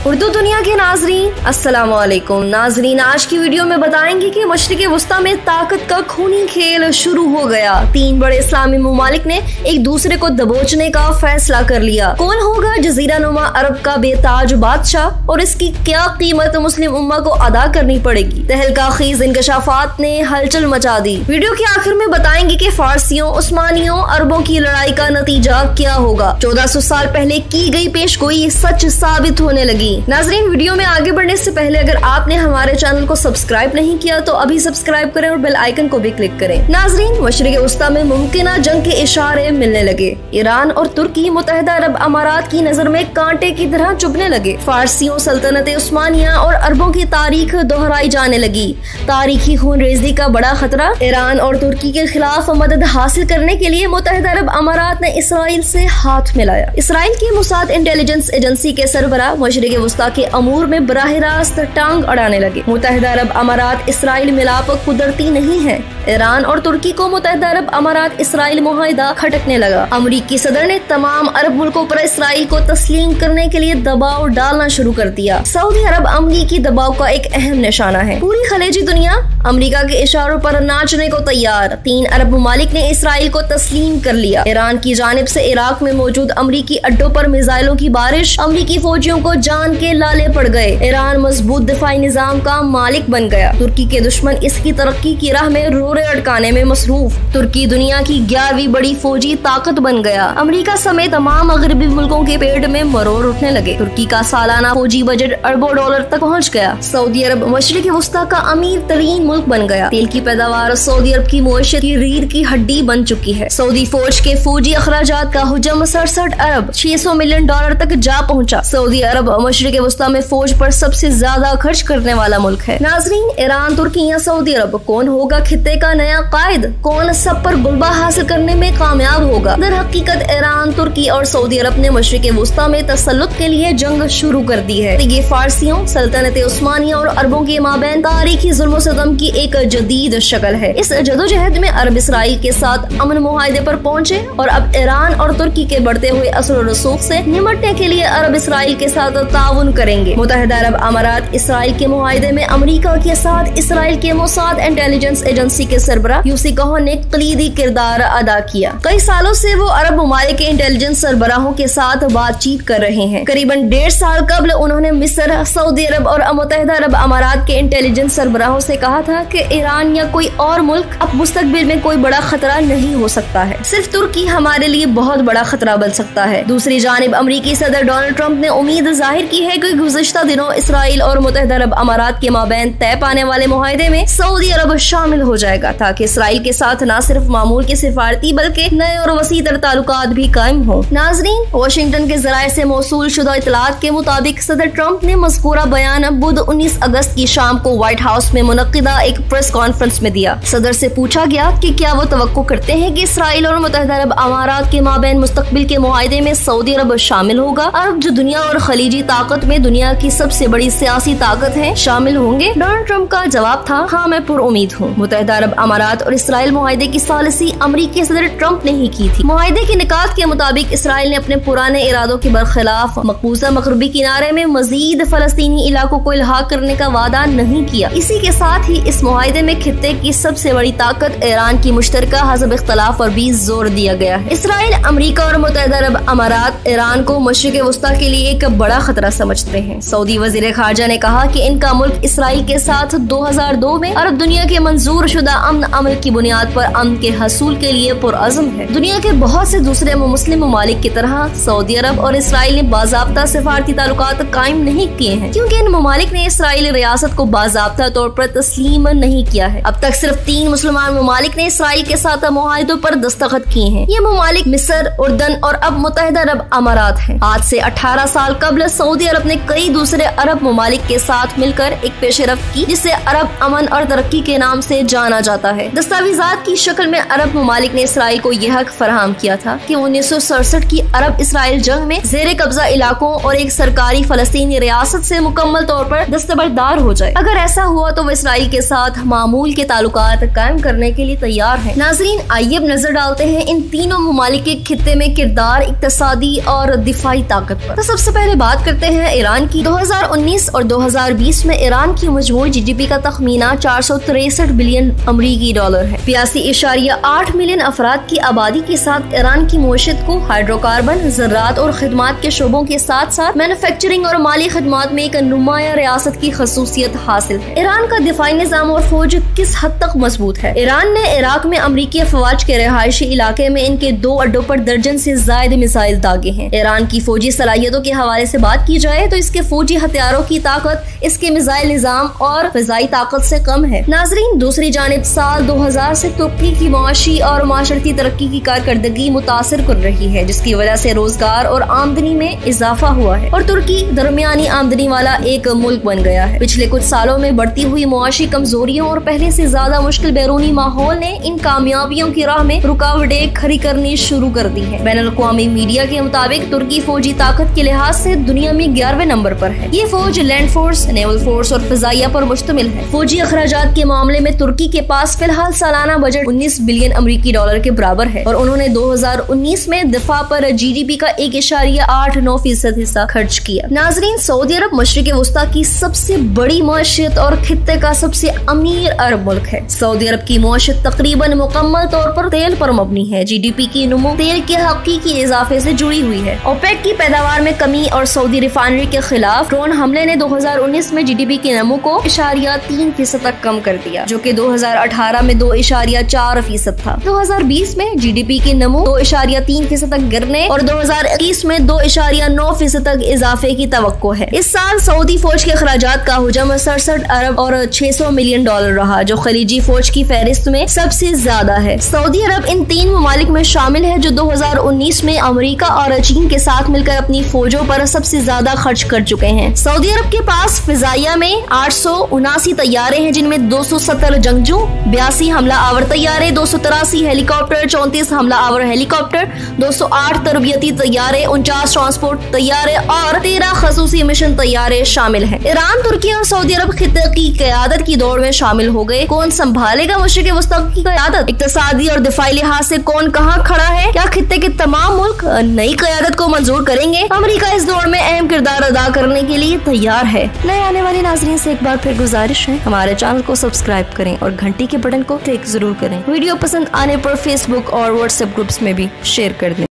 उर्दू दुनिया के नाजरीन अस्सलाम वालेकुम। नाजरीन, आज की वीडियो में बताएंगे कि मशरिक़ वस्ता में ताकत का खूनी खेल शुरू हो गया। 3 बड़े इस्लामी ममालिक ने एक दूसरे को दबोचने का फैसला कर लिया। कौन होगा जजीरा नुमा अरब का बेताज बादशाह और इसकी क्या कीमत मुस्लिम उम्मा को अदा करनी पड़ेगी। तहलका खीज इंकशाफात ने हलचल मचा दी। वीडियो के आखिर में बताएंगे कि फारसियों, उस्मानियों, अरबों की लड़ाई का नतीजा क्या होगा। 1400 साल पहले की गई पेशगोई सच साबित होने लगी। नाजरीन, वीडियो में आगे बढ़ने से पहले अगर आपने हमारे चैनल को सब्सक्राइब नहीं किया तो अभी सब्सक्राइब करें और बेल आइकन को भी क्लिक करें। नाजरीन, मशरिक़ वस्ता में मुमकिन जंग के इशारे मिलने लगे। ईरान और तुर्की मुत्तहिदा अरब अमारात की नजर में कांटे की तरह चुभने लगे। फारसियों, सल्तनत उस्मानिया और अरबों की तारीख दोहराई जाने लगी। तारीखी खूनरेजी का बड़ा खतरा। ईरान और तुर्की के खिलाफ मदद हासिल करने के लिए मुत्तहिदा अरब अमारात ने इसराइल से हाथ मिलाया। इसराइल की मुसाद इंटेलिजेंस एजेंसी के सरबराह मशरिक़ वस्ता के अमूर में बराह रास्त टांग अड़ाने लगे। मुत्तहिदा अरब अमारात इसराइल मिलाप कुदरती नहीं है। ईरान और तुर्की को मुत्तहिदा अरब अमारात इसराइल मुआहिदा खटकने लगा। अमरीकी सदर ने तमाम अरब मुल्कों पर इसराइल को तस्लीम करने के लिए दबाव डालना शुरू कर दिया। सऊदी अरब अमरीकी दबाव का एक अहम निशाना है। पूरी खलेजी दुनिया अमरीका के इशारों पर नाचने को तैयार। 3 अरब ममालिक ने इसराइल को तस्लीम कर लिया। ईरान की जानिब से इराक में मौजूद अमरीकी अड्डों पर मिसाइलों की बारिश। अमरीकी फौजियों को जान के लाले पड़ गए। ईरान मजबूत दिफाई निजाम का मालिक बन गया। तुर्की के दुश्मन इसकी तरक्की की राह में रोरे अटकाने में मसरूफ। तुर्की दुनिया की 11वीं बड़ी फौजी ताकत बन गया। अमरीका समेत तमाम मगरबी मुल्कों के पेट में मरोड़ उठने लगे। तुर्की का सालाना फौजी बजट अरबों डॉलर तक पहुँच गया। सऊदी अरब मशरिक़ वस्ता का अमीर तरीन मुल्क बन गया। तेल की पैदावार सऊदी अरब की मुआशरत की रीढ़ की हड्डी बन चुकी है। सऊदी फौज के फौजी अखराजात का हुजम 67 अरब 600 मिलियन डॉलर तक जा पहुँचा। सऊदी अरब मशरिक़ वस्ता में फौज पर सबसे ज्यादा खर्च करने वाला मुल्क है। नाजरीन, ईरान, तुर्की या सऊदी अरब, कौन होगा खित्ते का नया कायद? कौन सब पर गुलबा हासिल करने में कामयाब होगा? दर हकीकत ईरान, तुर्की और सऊदी अरब ने मशरिक़ वस्ता में तसल्लुत के लिए जंग शुरू कर दी है। ये फारसियों, सल्तनत उस्मानिया और अरबों के माबैन तारीखी जुल्म सितम की एक जदीद शक्ल है। इस जदोजहद में अरब इसराइल के साथ अमन मुआहिदे पर पहुँचे और अब ईरान और तुर्की के बढ़ते हुए असर और रसूख से निमटने के लिए अरब इसराइल के साथ ताउन करेंगे। मुत्तहिदा अरब अमारात इसराइल के मुआहिदे में अमरीका के साथ इसराइल के मुसाद इंटेलिजेंस एजेंसी के सरबराह यूसी कहो ने कलीदी किरदार अदा किया। कई सालों से वो अरब ममालिक के इंटेलिजेंस सरबराहों के साथ बातचीत कर रहे हैं। करीबन 1.5 साल कबल उन्होंने मिस्र, सऊदी अरब और मुत्तहिदा अरब अमारात के इंटेलिजेंस सरबराहों से कहा था कि ईरान या कोई और मुल्क अब मुस्तकबिल में कोई बड़ा खतरा नहीं हो सकता है। सिर्फ तुर्की हमारे लिए बहुत बड़ा खतरा बन सकता है। दूसरी जानिब अमरीकी सदर डोनाल्ड ट्रंप ने उम्मीद जाहिर की है कि गुज़िश्ता दिनों इसराइल और मुत्तहिदा अरब अमारात के माबैन तय पाने वाले मुआहिदे में सऊदी अरब शामिल हो जाएगा, ताकि इसराइल के साथ न सिर्फ मामूल के सिफारती बल्कि नए और वसीतर ताल्लुकात भी कायम हो। नाजरीन, वाशिंगटन के जराये से मौसूल शुदा इतलात के मुताबिक सदर ट्रंप ने मज़कूरा बयान बुध 19 अगस्त की शाम को व्हाइट हाउस में मुनक्किदा एक प्रेस कॉन्फ्रेंस में दिया। सदर से पूछा गया कि क्या वो तवक्को करते हैं कि इसराइल और मुत्तहिदा अरब अमारात के माबैन मुस्तकबिल के मुआहिदे में सऊदी अरब शामिल होगा। अरब जो दुनिया और खलीजी ताकत में दुनिया की सबसे बड़ी सियासी ताकत है, शामिल होंगे। डोनाल्ड ट्रंप का जवाब था, हाँ, मैं पुरुमीद हूँ। मुत्तहिदा अरब अमारात और इसराइल मुआहिदे की सालिसी अमरीकी सदर ट्रंप ने ही की थी। मुआहिदे के निकात के मुताबिक इसराइल ने अपने पुराने इरादों के बरखिलाफ मकबूजा मगरबी किनारे में मजीद फलस्तीनी इलाकों को इल्हाक करने का वादा नहीं किया। इसी के साथ ही इस मुआहिदे में खित्ते की सबसे बड़ी ताकत ईरान की मुश्तरका हज़ब इख्तलाफ पर भी जोर दिया गया है। इसराइल, अमरीका और मुत्तहिदा अरब अमारात ईरान को मशरिक़ वस्ता के लिए एक बड़ा खतरा समझते हैं। सऊदी वज़ीर ख़ारजा ने कहा कि इनका मुल्क इसराइल के साथ 2002 में अरब दुनिया के मंजूर शुदा अमन अमल की बुनियाद पर अमन के हसूल के लिए पुरअज़्म है। दुनिया के बहुत से दूसरे मुस्लिम ममालिक की तरह सऊदी अरब और इसराइल ने बाज़ाब्ता सिफारती ताल्लुकात कायम नहीं किए हैं, क्योंकि इन ममालिक ने इसराइली रियासत को बाज़ाब्ता तौर पर तस्लीम नहीं किया है। अब तक सिर्फ 3 मुसलमान ममालिक ने इसराइल के साथ मुआहिदों पर दस्तखत किए हैं। ये ममालिक मिस्र, उर्दन और अब मुत्तहिदा अरब अमारात हैं। आज से 18 साल कबल सऊदी अरब ने कई दूसरे अरब ममालिक के साथ मिलकर एक पेशरफ्त की, जिसे अरब अमन और तरक्की के नाम से जाना जाता है। दस्तावेजात की शक्ल में अरब ममालिक ने इसराइल को यह हक फराहम किया था कि 1967 की अरब इसराइल जंग में जेर कब्जा इलाकों और एक सरकारी फलस्तीनी रियासत से मुकम्मल तौर पर दस्तबरदार हो जाए। अगर ऐसा हुआ तो वो इसराइल के साथ मामूल के ताल्लुकात कायम करने के लिए तैयार है। नाजरीन, आइए अब नजर डालते हैं इन तीनों ममालिक के खित्ते में किरदार, इक्तसादी और दिफाई ताकत पर। तो सबसे पहले बात करते हैं ईरान की। 2019 और 2020 में ईरान की मजमूई GDP का तखमीना 463 बिलियन अमरीकी डॉलर है। 82.8 मिलियन अफराद की आबादी के साथ ईरान की मईशत को हाइड्रोकार्बन, ज़राअत और खिदमात के शोबों के साथ साथ मैन्युफैक्चरिंग और माली खिदमात में एक नुमाया रियासत की खसूसियत हासिल है। ईरान का दिफाई निज़ाम और फौज किस हद तक मजबूत है? ईरान ने इराक में अमरीकी अफवाज के रिहायशी इलाके में इनके 2 अड्डों पर दर्जन से ज्यादा मिसाइल दागे हैं। ईरान की फौजी सलाहियतों के हवाले से बात की जाए तो इसके फौजी हथियारों की ताकत इसके मिसाइल निजाम और फिजाई ताकत से कम है। नाजरीन, दूसरी जानिब साल 2000 से तुर्की की मुआशी और माशरती तरक्की की कारकर्दगी मुतासर कर रही है, जिसकी वजह से रोजगार और आमदनी में इजाफा हुआ है और तुर्की दरमियानी आमदनी वाला एक मुल्क बन गया है। पिछले कुछ सालों में बढ़ती हुई मुआशी कमजोरियों और पहले से ज्यादा मुश्किल बैरूनी माहौल ने इन कामयाबियों की राह में रुकावटें खड़ी करनी शुरू कर दी है। बैनुल-अक़वामी मीडिया के मुताबिक तुर्की फौजी ताकत के लिहाज से दुनिया में 11वें नंबर पर है। ये फौज लैंड फोर्स, नेवल फोर्स और फिजाइया पर मुश्तमिल है। फौजी अखराजात के मामले में तुर्की के पास फिलहाल सालाना बजट 19 बिलियन अमरीकी डॉलर के बराबर है और उन्होंने 2019 में दिफा पर GDP का 1.89% हिस्सा खर्च किया। नाजरीन, सऊदी अरब मशरिक वस्ता की सबसे बड़ी मईशत और खित्ते का सबसे अमीर अरब मुल्क है। सऊदी अरब की मईशत तकरीबन मुकम्मल तौर पर तेल पर मबनी है। GDP की नमो तेल के हकीकी इजाफे से जुड़ी हुई है। ओपेक की पैदावार में कमी और सऊदी रिफाइनरी के खिलाफ ड्रोन हमले ने 2019 में GDP के नमो को 0.3% तक कम कर दिया, जो कि 2018 में 2.4% था। 2020 में GDP के नमो 2.3% तक गिरने और 2021 में 2.9% तक इजाफे की तवक्को है। इस साल सऊदी फौज के अखराजात का हुजम 67 अरब और 600 मिलियन डॉलर रहा, जो खलीजी फौज की फहरिस्त में सबसे ज्यादा है। सऊदी अरब इन 3 ममालिक में शामिल है जो 2019 में अमेरिका और चीन के साथ मिलकर अपनी फौजों पर सबसे ज्यादा खर्च कर चुके हैं। सऊदी अरब के पास फिजाइया में 879 तैयारे हैं, जिनमें 270 जंगजू, 82 हमला आवर तैयारे, 283 हेलीकॉप्टर, 34 हमला आवर हेलीकॉप्टर, 208 तरबियती तैयारे, 49 ट्रांसपोर्ट तैयारे और 13 खसूसी मिशन तैयारे शामिल हैं। ईरान, तुर्की और सऊदी अरब खित्ते की क़यादत की दौड़ में शामिल हो गए। कौन संभालेगा मशरिक़ वस्ता की क़यादत? इक़्तिसादी और दिफाई लिहाज से कौन कहाँ खड़ा है? क्या खित्ते के तमाम मुल्क नई क़यादत को मंजूर करेंगे? अमेरिका इस दौड़ में अहम किरदार अदा करने के लिए तैयार है। नए आने वाले नाज़रीन से एक बार फिर गुजारिश है, हमारे चैनल को सब्सक्राइब करें और घंटी के बटन को क्लिक जरूर करें। वीडियो पसंद आने पर फेसबुक और व्हाट्सएप ग्रुप्स में भी शेयर कर दें।